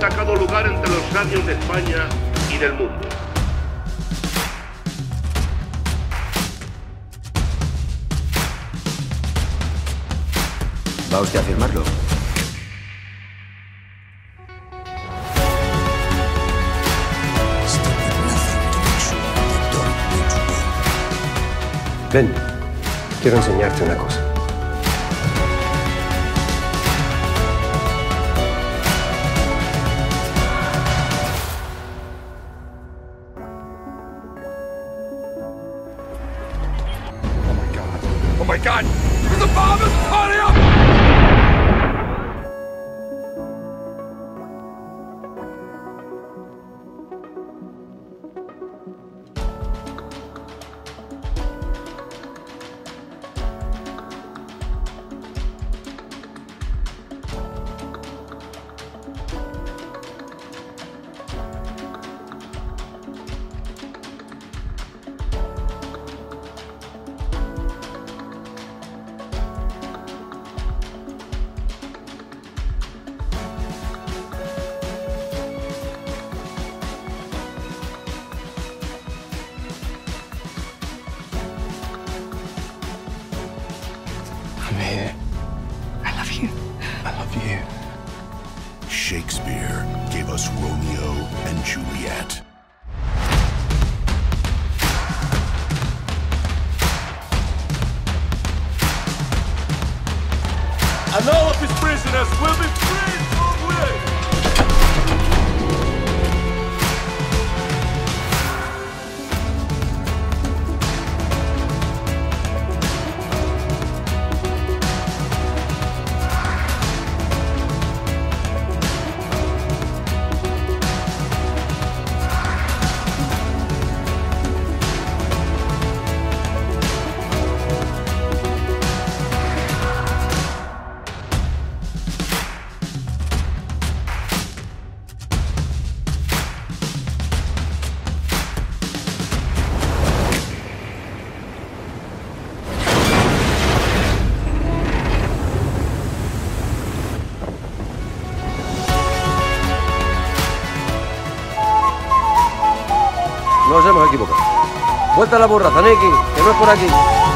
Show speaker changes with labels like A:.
A: destacado lugar entre los sabios de España y del mundo.
B: ¿Va usted a firmarlo? Ven, quiero enseñarte una cosa.
C: Oh my God! The bomb is putting up!
D: I'm here. I love you. I love you.
E: Shakespeare gave us Romeo and Juliet.
C: And all of his prisoners will be freed forthwith!
B: Nos hemos equivocado. Vuelta a la borra, Zaneki, que no es por aquí.